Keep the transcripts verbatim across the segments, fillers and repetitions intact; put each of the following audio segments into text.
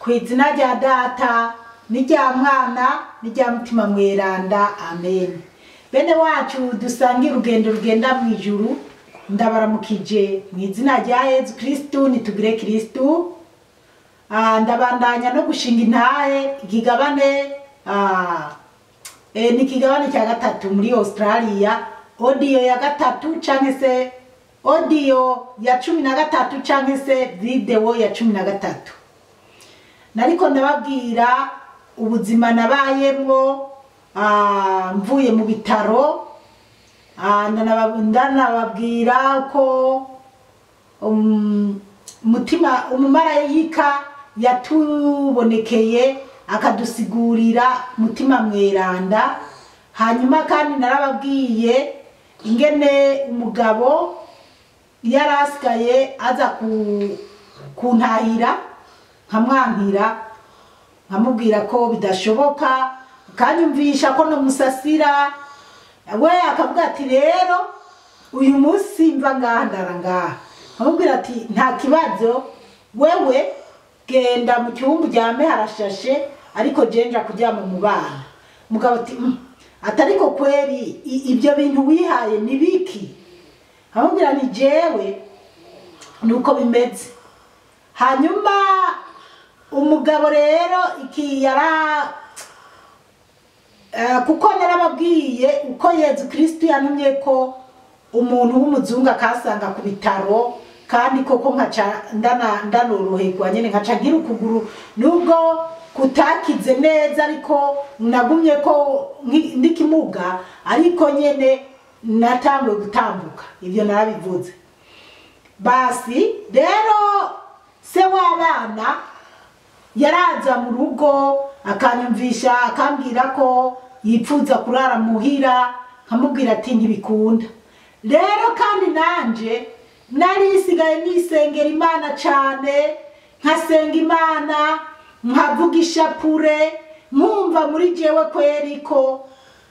kw'izina rya data n'irya mwana n'irya mutima mweranda amen. Bene wacu dusangira urugendo rugenda mu ijuru, ndabaramukije mu izina rya Yesu Kristo, nitugire Kristo. Ah, ndabandanya no gushinga intahe ikigabane ah eh ni kigabane cya gatatu muri Australia, audio ya gatatu canke se audio ya cumi na gatatu canke se video ya cumi na gatatu. Nariko ndababwira ubuzima nabayemwo ah mvuye mu bitaro, ah ndanababwira ko um, mutima umumarayika yatubonekeye akadusigurira mutima mweranda. Hanyuma kandi narababwiye ingene umugabo yarasigaye aza ku kuntahira nkamwankira, nkamubwira ko bidashoboka, kanyumvisha ko no musasira we akavuga ati rero uyu munsi mva ngandara ngaha. Nkamubwira ati nta kibazo, wewe genda mu cyumba uryame harashashe, ariko jenja kuryama mu bana. Mugabo ati mm, atariko kweri ibyo bintu wihaye nibiki? Nkamubwira ni jewe nuko bimeze. Hanyuma umugabo rero iki yara uh, kuko narababwiye uko Yesu Kristo yantumye ko umuntu w'umuzungu akasanga ku bitaro, kandi koko nkaca ndana ndanoroherwa nyene, nkaca ngira ukuguru nubwo kutakize neza, ariko nagumye ko ndikimuga, ariko nyene natangwe gutambuka. Ivyo narabivuze. Basi rero se w'abana yaraza mu rugo akanyumvisha, akambwira ko yipfuza kurara muhira, nkamubwira ati ntibikunda. Rero kandi nanje narisigaye nisengera Imana cyane, nkasenga Imana, nkavuga ishapure, nkumva muri jewe kweri ko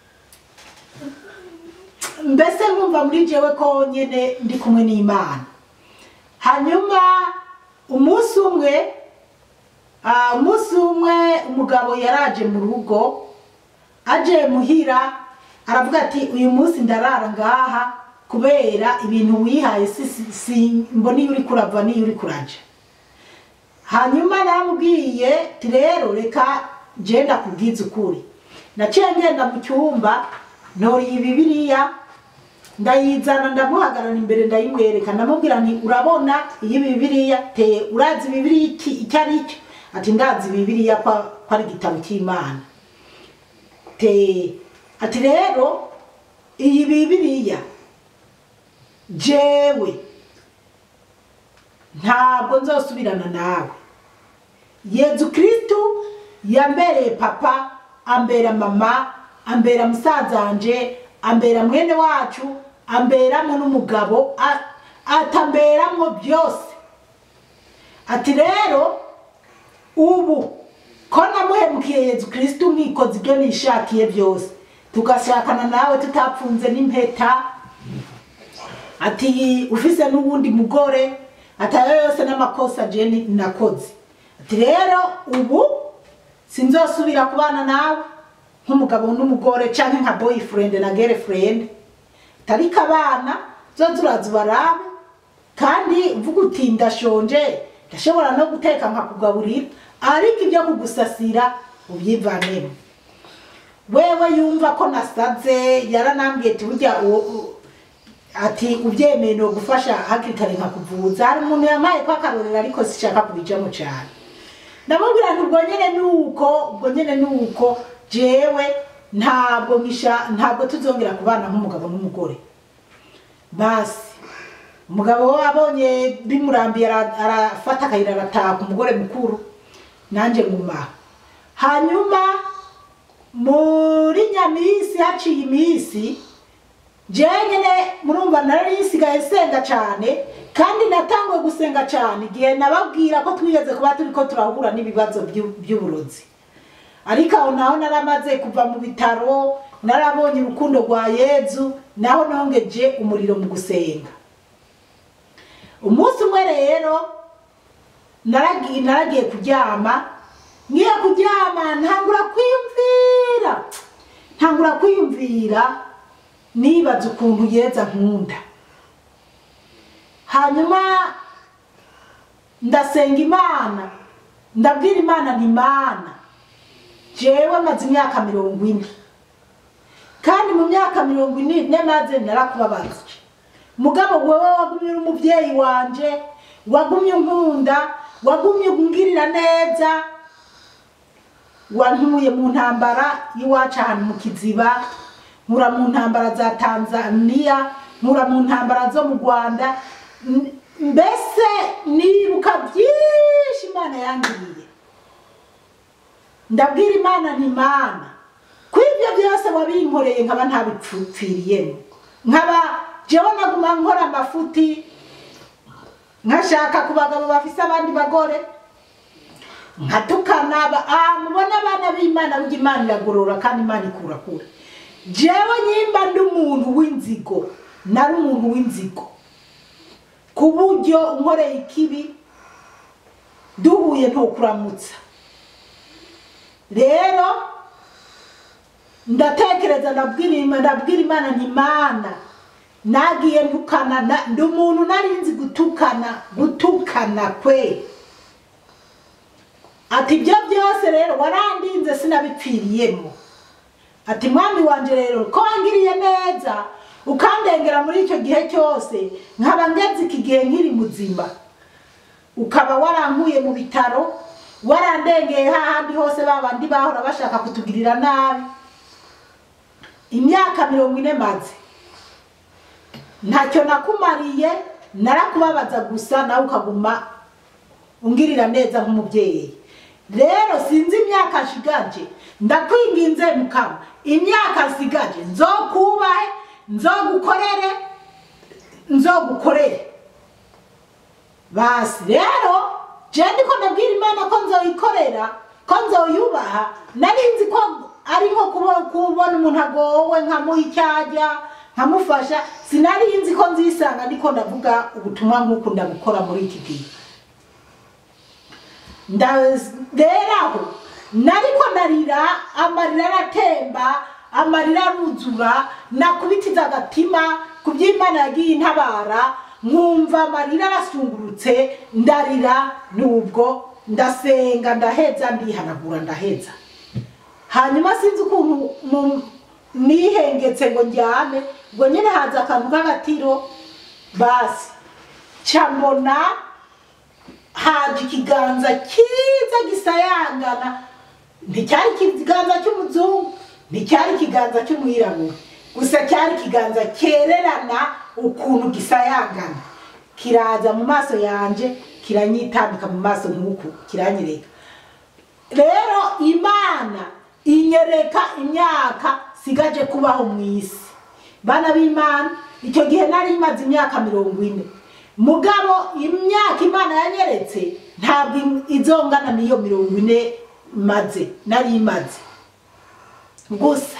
mbese nkumva muri jewe ko nyene ndi kumwe n'Imana. Hanyuma umunsi umwe ah umunsi umwe umugabo yaraje mu rugo, aje muhira aravuga ati uyu munsi ndarara ngaha kubera ibintu wihaye si, si, si mboni yuri kurava ni yuri kuraje. Hanyuma namubwiye ti rero reka genda kubwiza ukuri. Naciye ngenda mu cyumba ntori ibibiriya ndayizana, ndamuhagarana imbere ndayimwereka, ndamubwira nti urabona iyi bibiriya te urazi bibiriya iki icyari cyo? Ati ndazi bibiriya kwa kwari gitabo cy'Imana. Te ati rero iyi bibiriya jewe ntabwo nzosubirana nawe. Yesu Kristo yambereye papa, ambera mama, ambera musazanje, ambera mwene wacu, amberamo n'umugabo, atamberamo byose. Ati rero ubu ko namuhemukiye Yesu Kristo mwikoze ibyo nishakiye byose, tugashakana nawe tutapfunze n'impeta, ati ufise n'ubundi mugore, atayo yose n'amakosa je nakoze. Ati rero ubu sinzosubira kubana nawe nk'umugabo n'umugore canke nka boyfriend na girlfriend. Tarika abana zo turazubarabe, kandi uvuga uti ndashonje, ndashobora no guteka nkakugaburira, ariko ibyo kugusasira ubyivanemo. Wewe yumva ko nasaze, yaranambwiye ati burya ati ubyemeye no gufasha hakiri kare nkakuvuza. Hari umuntu yamaye kwa karorera, ariko sishaka kubijamo cyane. Ndamubwira nti ubwo nyene nuko ubwo nyene nuko jewe ntabwo ngisha ntabwo tuzongera kubana nk'umugabo n'umugore. Basi umugabo wabonye bimurambiye arafata akayira arataka umugore mukuru, nanje nguma. Hanyuma muri nyamisi haciye imisi, jenyene murumva narisigaye senga cyane, kandi natangwe gusenga cyane igihe nababwira ko twigeze kuba turiko turahura n'ibibazo by'uburozi. Ariko aho naho naramaze kuva mu bitaro, narabonye urukundo rwa Yesu, naho nongeje umuriro mu gusenga. Umunsi umwe rero naragiye naragiye kuryama ngiye kuryama ntangura kwiyumvira ntangura kwiyumvira nibaza ukuntu yeza nkunda hanyuma ndasenga Imana ndabwira Imana ni Imana jewe maze imyaka mirongo ine kandi mu myaka mirongo ine maze narakubabaza mugabo wewe wagumye umuvyeyi wanje wagumye nkunda wagumye ungirira neza wantuye mu ntambara yiwaca ahantu mu Kiziba nkura mu ntambara za Tanzania nkura mu ntambara zo mu Rwanda mbese nibuka byinshi Imana yangiriye ndabwira Imana ni Imana kwibyo byose wabinkoreye nkaba ntabipfupfiriyemo nkaba jewe naguma nkora amafuti nkashaka ku bagabo bafise abandi bagore nkatukana ah mubona abana b'Imana bw'Imana iragorora kandi Imana ikura kure jewe nyimba ndi umuntu w'inzigo nari umuntu w'inzigo ku buryo unkoreye ikibi duhuye ntokuramutsa rero ndatekereza ndabwira Imana ndabwira Imana ni Imana nagiye ntukana ndi umuntu narinzi gutukana gutukana kwe ati byo byose rero warandinze sinabipfiriyemo ati mwami wanje rero ko wangiriye neza ukandengera muri icyo gihe cyose nkaba ngeze iki gihe nkiri muzima ukaba warankuye mu bitaro warandengeye hahandi hose babandi bahora bashaka kutugirira nabi imyaka mirongo ine maze ntacyo nakumariye narakubabaza gusa nawe ukaguma ungirira neza nk'umubyeyi rero sinzi imyaka shigaje ndakwinginze Mukama imyaka sigaje nzokubahe nzogukorere nzogukorere basi rero je ndiko ndabwira Imana ko nzoyikorera ko nzoyubaha narinzi ko ari nko kubona umuntu agowe nkamuha icyajya nkamufasha sinarinzi ko nzisanga ndiko ndavuga ubutumwa nk'uko ndabukora muri iki gihe ndazeraho nariko narira amarira aratemba amarira aruzura nakubitiza agatima kuby'Imana yagiye intabara nkumva amarira arasungurutse ndarira nubwo ndasenga ndaheza ndihanagura ndaheza hanyuma sinzi ukuntu nihengetse ngo njyane ngo nyine haza akantu k'agatiro basi cyambona haje ikiganza cyiza gisayangana nticyari ikiganza cy'umuzungu nticyari ikiganza cy'umwirabura gusa cyari ikiganza kererana ukuntu gisayangana kiraza mu maso yanje kiranyitambika mu maso nk'uku kiranyereka rero Imana inyereka imyaka sigaje kubaho mu isi bana b'Imana icyo gihe nari maze imyaka mirongo ine mugabo imyaka Imana yanyeretse ntabwo izongana niyo mirongo ine maze nari maze gusa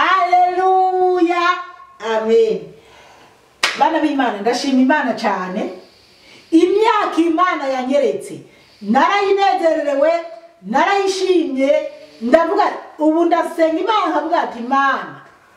aleluya amen bana b'Imana ndashima Imana cyane imyaka Imana yanyeretse narayinezererewe narayishimye ndavuga ubu ndasenga Imana nkavuga ati Imana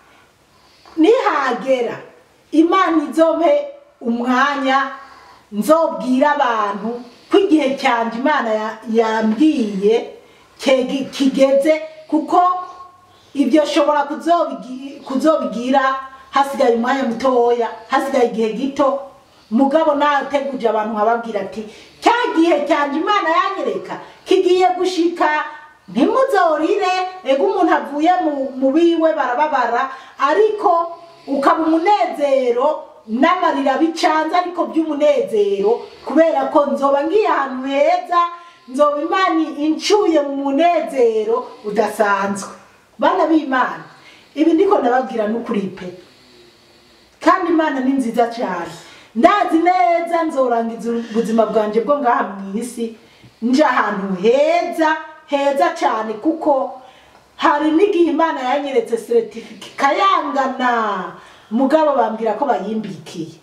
nihagera Imana izompe umwanya nzobwira abantu ko igihe cyanje Imana yambwiye kigeze kuko ibyo shobora kuzobigira hasigaye umwanya mutoya hasigaye igihe gito mugabo nateguje abantu nkababwira ati cya gihe cyanje Imana yanyereka kigiye gushika ntimuzorire ego umuntu avuye mu biwe barababara ariko ukaba umunezero n'amarira bicanze ariko by'umunezero kubera ko nzoba ngiye ahantu heza nzoba Imana incuye mu munezero udasanzwe bana b'Imana ibi ndiko ndababwira n'ukuri pe kandi Imana ni nziza cyane ndazi neza nzorangiza ubuzima bwanje bwo ngaha mu isi nje ahantu heza heza cyane kuko hari n'igihe Imana yanyeretse certificate kayangana mugabo bambwira ko bayimbikiye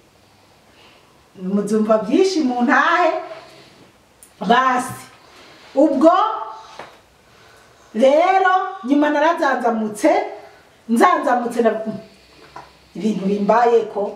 muzumva byinshi mu ntahe basi ubwo rero nyuma narazanzamutse nzanzamutse na ibintu bimbaye ko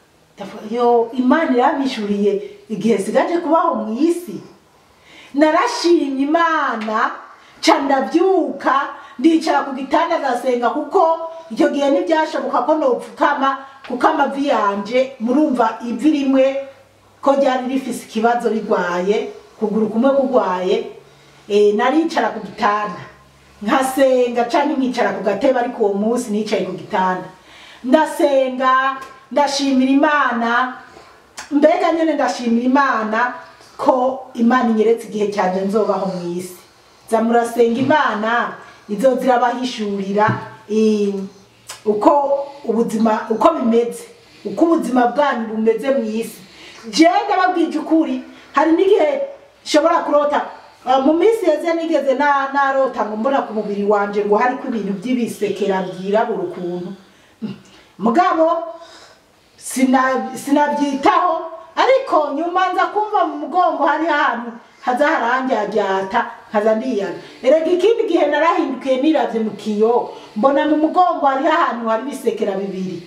yo Imana irabishuriye igihe sigaje kubaho mu isi. Narashimye Imana ca ndavyuka ndicara ku gitanda ndasenga kuko icyo gihe ntibyashoboka ko nopfukama kuko amavi yanje murumva ivi rimwe ko ryari rifise ikibazo rigwaye kuguru kumwe kugwaye. E, naricara ku gitanda nkasenga canke nkicara ku gatebe ariko uwo munsi nicaye ku gitanda ndasenga ndashimira Imana. Mbega nyene ndashimira Imana ko Imana inyeretse igihe cyanje nzobaho mu isi. Zamurasenga Imana izozira bahishurira uko ubuzima uko bimeze uko ubuzima bwanyu bumeze mu isi. Je ndababwije ukuri hari n'igihe shobora kurota mu minsi yeze nigeze na narota ngo mbona ku mubiri wanje ngo hari ku ibintu by'ibisekera byirabura ukuntu mugabo sina sinabyitaho ariko nyuma nza kumva mu mugongo hari ahantu haza haranjyajyata haza ndiyaga. Erega ikindi gihe narahindukiye niravye mu kiyo mbona mu mugongo hari ahantu hari bisekera bibiri.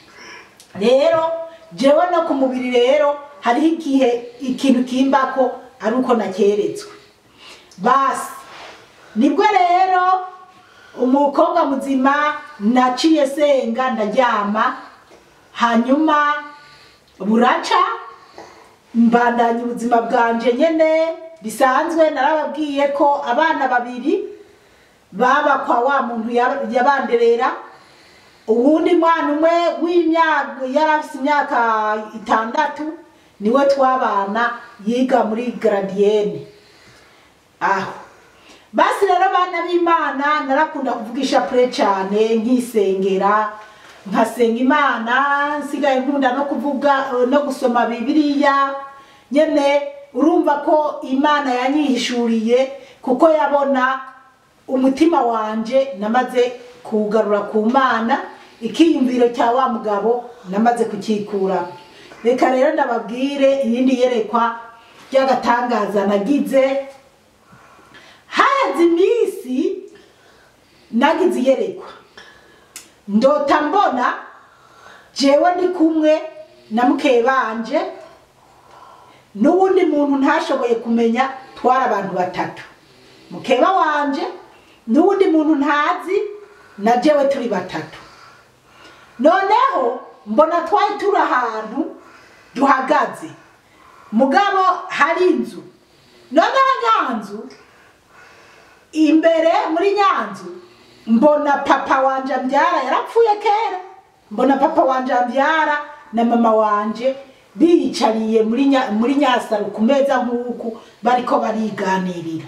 Rero jewe no ku mubiri rero hari igihe ikintu kimbako ari uko nakeretswe. Basi nibwo rero umukobwa muzima naciye senga ndaryama hanyuma buraca mbandanya ubuzima bwanje nyene bisanzwe. Narababwiye ko abana babiri baba kwa wa muntu yabanderera, uwundi mwana umwe w'imyaka yarafise imyaka itandatu niwe twabana yiga muri Gradienne aho. Basi rero abana b'Imana narakunda kuvugisha pre cyane nkisengera nkasenga Imana nsigaye nkunda no kuvuga no gusoma Bibiliya nyene. Urumva ko Imana yanyihishuriye kuko yabona umutima wanje namaze kugarura ku Mana, ikiyumviro cya wa mugabo namaze kukikura. Reka rero ndababwire iyindi yerekwa ry'agatangaza nagize. Hazi imisi nagize yerekwa ndota mbona jewe ndi kumwe na mukeye banje n'ubundi muntu ntashoboye kumenya twara abantu batatu, mukeba wanje n'ubundi muntu ntazi na jewe turi batatu. Noneho mbona twari turi ahantu duhagaze mugabo hari inzu. Noneho nyanzu imbere muri nyanzu mbona papa wanje ambyara yarapfuye kera. Mbona papa wanje ambyara na mama wanje biyicariye muri nya, muri nyasaro ku meza nk'uku bariko bariganirira.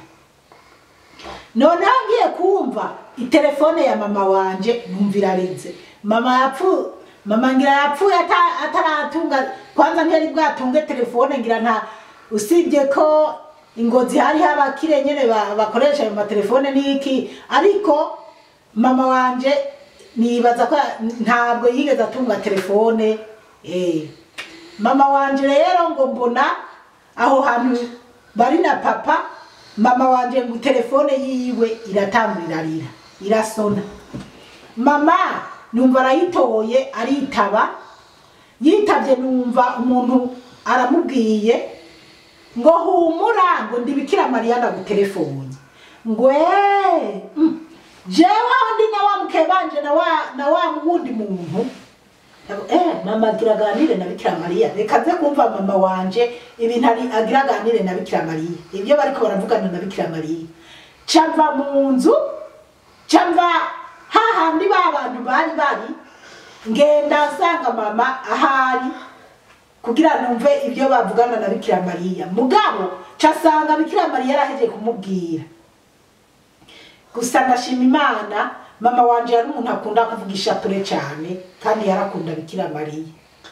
Noneho ngiye kumva itelefone ya mama wanje numvira rinze. Mama yapfu mama ngira yapfuye ataratunga kwanza ntiyari bwatunge telefone ngira nta usibye ko ingozi hari habakire nyene bakoresha ayo matelefone niki, ariko mama wanje nibaza ko ntabwo yigeze atunga telefone. Eh mama wanje rero ngo mbona aho hantu bari na papa, mama wanje ngo telefone yiwe iratangurira rira irasona. Mama numva arayitoye aritaba, yitavye numva umuntu aramubwiye ngo humura ngo ndi Bikira Mariya ndagutelefone. Ngwe mm, jewe ndi na wa mukebanje na wa na wa wundi muntu eh mama giraganire na Bikira Mariya. Reka ze kumva mama wanje ibintu ari agiraganire na Bikira Mariya, ibyo bariko baravugana na Bikira Mariya. Cava mu nzu cava hahandi babantu bari bari ngenda sanga mama ahari kugira numve ibyo bavugana na Bikira Mariya. Mugabo casanga Bikira Mariya yaraheje kumubwira. Gusa ndashima Imana mama wanje yari umuntu akunda kuvugisha pre cyane kandi yarakunda Bikira Mariya.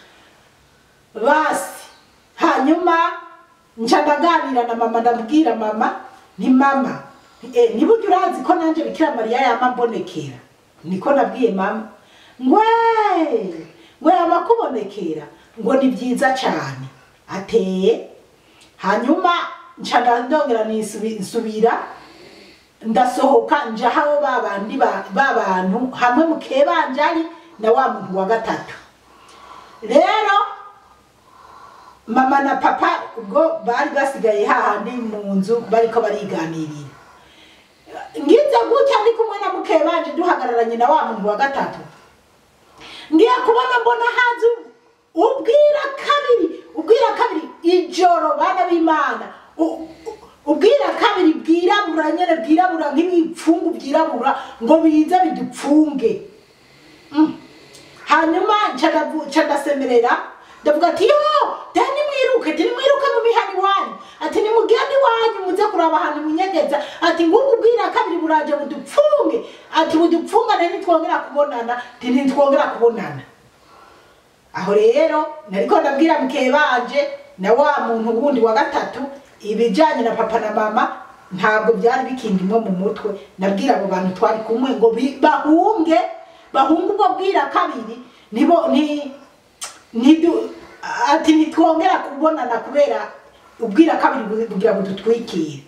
Basi hanyuma ncadaganira na mama ndabwira mama ni mama eh niburyo urazi ko nanje Bikira Mariya yamambonekera. Niko nabwiye mama ngwe ngwe amakubonekera ngo ni byiza cyane ateye. Hanyuma ncanda ndongera nisubira ndasohoka njaho babandi babantu hamwe mukebanje ari na wa muntu wa gatatu. Rero mama na papa ubwo bari basigaye hahandi mu nzu bariko bariganirira. Ngize gutya ndi kumwe na mukebanje duhagararanye na wa muntu wa gatatu. Ngiye kubona mbona hazu ubwira kabiri, ubwira kabiri ijoro bana b'Imana. Ubwira kabiri bwirabura nyene bwirabura nk'ibipfungu byirabura ngo biza bidupfunge. Mm. Hanyuma ncandasemerera ndavuga ati yo dani mwiruke tini mwiruke mu mihani wanyu ati ni mugende wanyu muze kuraba ahantu munyegeza ati ngubu ubwira kabiri buraje budupfunge ati budupfunga nani twongera kubonana tini twongera kubonana. Aho rero nariko ndabwira mukebanje na wa muntu wundi wa gatatu ibijanye na papa na mama ntabwo byari bikindimwe mu mutwe. Nabwira abo bantu twari kumwe ngo bahunge bahungu ubwo bwira kabiri nibo ni nidu ati nitwongera kubonana kubera ubwira kabiri bugira budutwikire.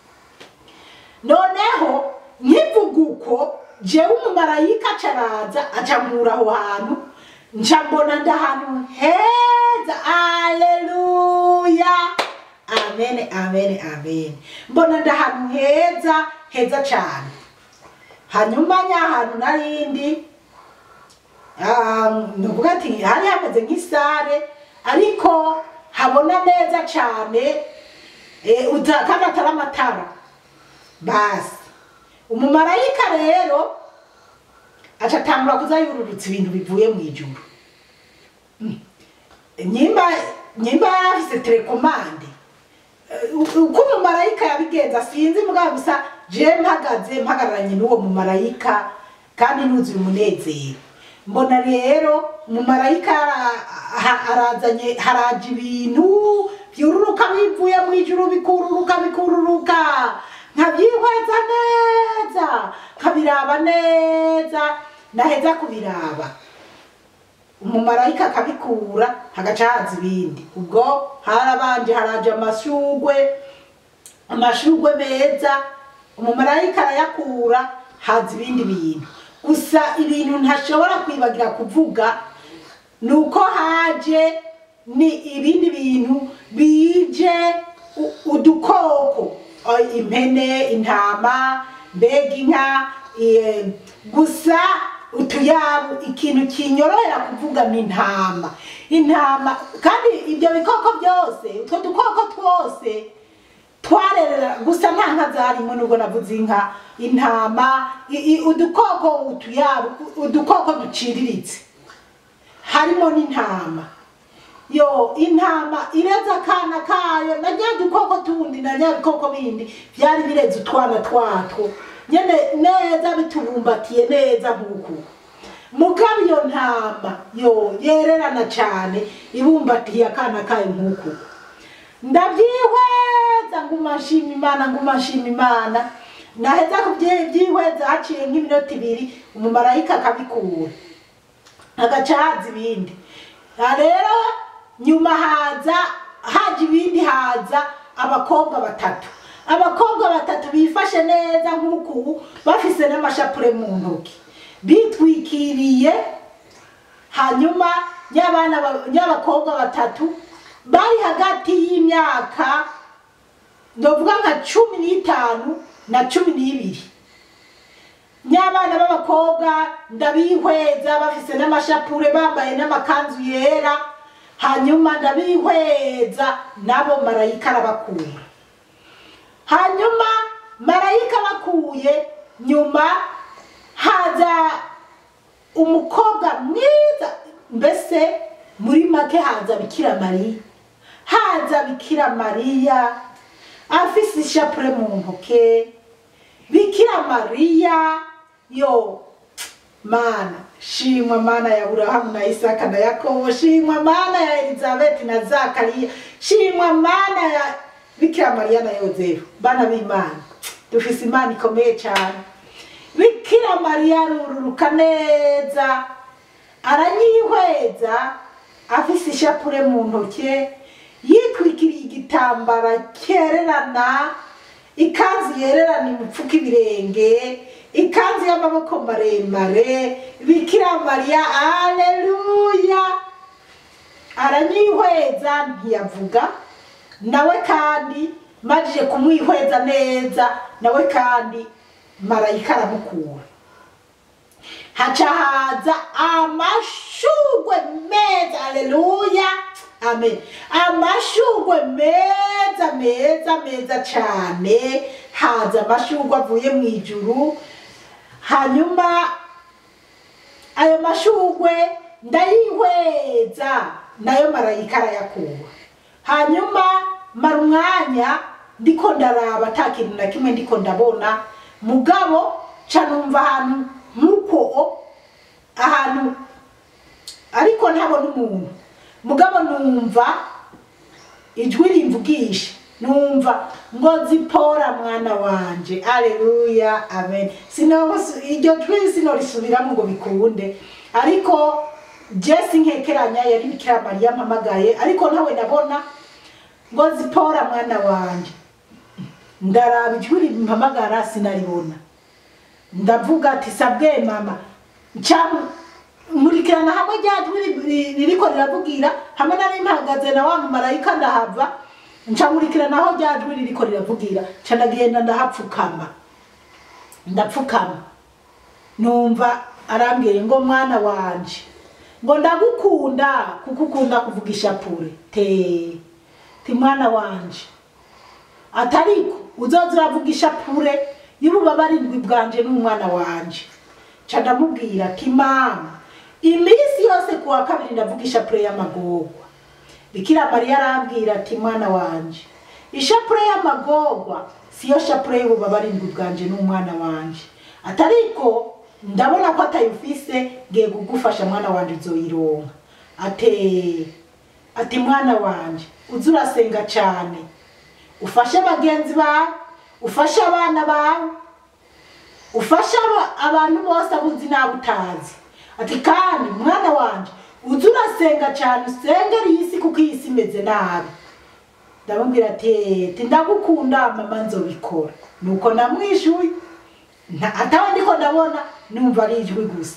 Noneho nkivuguko jewe umumarayika caraza acankura aho hantu ncambona ndahantu heza. Haleluya, amen amen amen. Mbona ndahantu heza heza cyane. Hanyuma nyahantu narindi um nuvuga ati hari hameze nk'isare ariko habona neza cyane eh utakana taramatara. Basi umumarayika rero acatangura kuza yururutse ibintu bivuye mu ijuru. Mm. Nyimba nyimba afise telecommande. Uko umumarayika yabigenza sinzi mugabo gusa je mpagaze mpagararanye n'uwo mumarayika kandi nuzuye umunezero. Mbona rero umumarayika arazanye haraje ibintu byururuka bivuye mu ijuru bikururuka bikururuka nkabyihweza neza nkabiraba neza naheza kubiraba. Umumarayika akabikura hagacaza ibindi. Ubwo harabanje haraje amashugwe amashugwe meza umumarayika arayakura haza ibindi bintu. Gusa ibintu ntashobora kwibagira kuvuga nuko haje ni ibindi bintu bije udukoko impene intama mbega inka gusa utuyabu ikintu kinyorohera kuvuga ni intama intama kandi ibyo bikoko byose utwo dukoko twose twarerera gusa nta nka zarimo nubwo navuze inka intama udukoko utuyabu udukoko duciriritse harimo n'intama. Yo intama ireza kana kayo na nya dukoko tundi na nya bikoko bindi byari bireze utwana twatwo nyene neza bitubumbatiye neza nkuko mugabo iyo ntama yo yererana cyane ibumbatiye akana kayo nkuko. Ndabyihweza ngumashima Imana ngumashima Imana naheza kubyihweza haciye nk'iminota ibiri umumarayika akabikura agacaza ibindi. Rero nyuma haza haje ibindi haza abakobwa batatu abakobwa batatu bifashe neza nkuko bafise n'amashapure mu ntoki bitwikiriye. Hanyuma nyabana nyabakobwa batatu bari hagati y'imyaka ndovuga nka cumi n'itanu na cumi n'ibiri. Nyabana b'abakobwa ndabihweza bafise n'amashapure bambaye n'amakanzu yera. Hanyuma ndabihweza nabo marayika arabakura. Hanyuma marayika bakuye nyuma haza umukobwa mwiza mbese muri make haza Bikira Mariya haza Bikira Mariya afise ishapure mu ntoke. Bikira Mariya yo Mana shimwa Mana ya Abrahamu na Isaka na Yakobo shimwa Mana ya Elizabeth na Zakariya shimwa Mana ya Bikira Mariya na Yozefu. Bana b'Imana dufise Imana ikomeye cyane. Bikira Mariya arururuka neza aranyihweza afise ishapure mu ntoke yitwikiriye igitambara kererana ikanzu yererana imupfuka ibirenge, ikanzu y'amaboko maremare, Bikira Mariya. Aleluya. Aranyihweza ntiyavuga, nawe kandi majije kumwihweza neza, nawe kandi marayika aramukura. Haca haza amashugwe meza. Aleluya. Amen. Amashugwe meza meza meza cyane. Haza amashugwe avuye mu ijuru. Hanyuma ayo mashugwe ndayihweza, nayo marayika arayakura. Hanyuma mara umwanya ndiko ndaraba ata kintu na kimwe ndiko ndabona, mugabo ca numva ahantu nkuko ahantu ariko ntabona umuntu, mugabo numva ijwi rimvugisha, numva ngo Zipora mwana wanje. Aleluya. Amen. Sino iryo jwi sinorisubiramo ngo bikunde, ariko Jesse nkekeranya yari Bikira Mariya mpamagaye, ariko ntawe ndabona ngo Zipora mwana wanje. Ndaraba ijwi rimpamagara sinaribona, ndavuga ati sabwe mama. Ncamu murikirana hamwe ryajwi ririko riravugira, hamwe nari mpagaze na wa marayika ndahava, ncamurikirana aho ryajwi ririko riravugira, ca ndagenda ndahapfukama. Ndapfukama numva arambwiye ngo mwana wanje, ngo ndagukunda kuko ukunda kuvuga ishapure. Te ti mwana wanje, atariko uzoza uravuga ishapure y'ububabare ndwi bwanje n'umwana wanje. Ca ndamubwira ati mama, iminsi yose kuwa kabiri ndavuga ishapure y'amagorwa. Bikira Mariya arambwira ati mwana wanje, ishapure y'amagorwa siyo shapure y'ububabare ndwi bwanje n'umwana wanje, atariko ndabona ko atayufise, ngiye kugufasha mwana wanje uzoyironka. Ate ati mwana wanje, uza urasenga cyane, ufashe bagenzi bawe, ufashe abana bawe, ufashe abantu bose abuzi n'abutazi. Ati kandi mwana wanje, uza urasenga cyane, usengera iyi si kuko iyi si imeze nabi. Ndamubwira ati ndagukunda mama, nzobikora. Nuko namwishuye, atawe ndiko ndabona, numva ari ijwi gusa.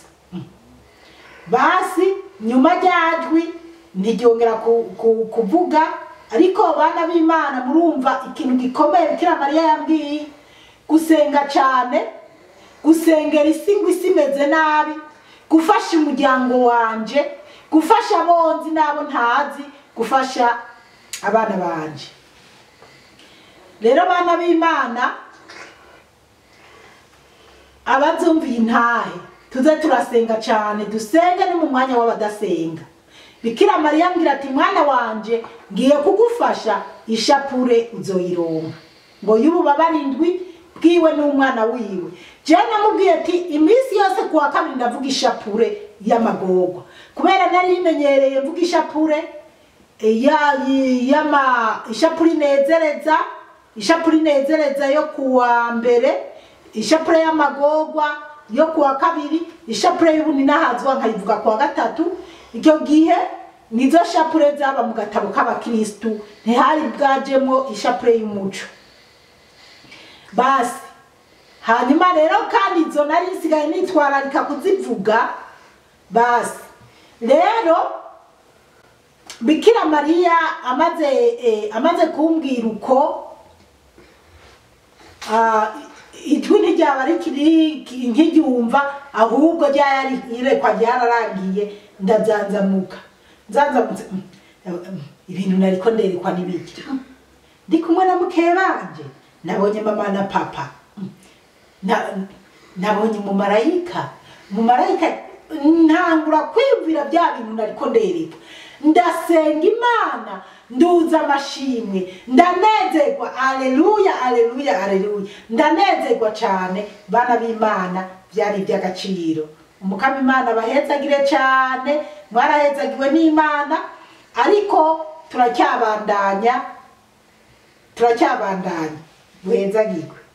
Basi nyuma ryajwi ntiryongera kuvuga, ariko bana b'Imana murumva ikintu gikomeye Bikira Mariya yambwiye, gusenga cyane, gusengera isi ngo isi imeze nabi, gufasha umuryango wanje, gufasha abonzi nabo ntazi, gufasha abana banje. Rero bana b'Imana abazumviye intahe, tuze turasenga cyane, dusenge no mu mwanya w'abadasenga. Bikira Mariya ambwira ati mwana wanje, ngiye kugufasha ishapure uzoyironka, ngo y'ububabare ndwi bwiwe n'umwana wiwe. Je namubwiye ati iminsi yose kuwa kabiri ndavuga ishapure y'amagorwa, kubera nari imenyereye mvuga ishapure ya yama ishapure inezereza, ishapure inezereza yo kuwa mbere, ishapure y'amagorwa yo kuwa kabiri, ishapure y'ubuninahazi nkayivuga kuwa gatatu. Icyo gihe nizo shapure zaba mu gatabo k'abakristu, ntihari bwajemo ishapure y'umuco. Basi hanyuma rero kandi izo nari nsigaye nitwararika kuzivuga. Basi rero Bikira Mariya amaze eh, amaze kumbwira uko, ah ijwi ntiryaba rikiri nk'iryumva, ahubwo ryari irekwa ryararangiye, ndazanzamuka. Nzanzamutse ibintu nariko nderekwa n'ibiki, ndi kumwe na mukeye banje, nabonye mama na papa, nabonye mu marayika. Mu marayika ntangura kwiyumvira bya bintu nariko ndereka, ndasenga Imana, nduza amashimwe, ndanezerwa. Aleluya aleluya aleluya. Ndanezerwa cyane bana b'Imana, byari by'agaciro. Umukama Imana bahezagire cyane, mwarahezagiwe n'Imana, ariko turacyabandanya turacyabandanya. Muhezagirwe.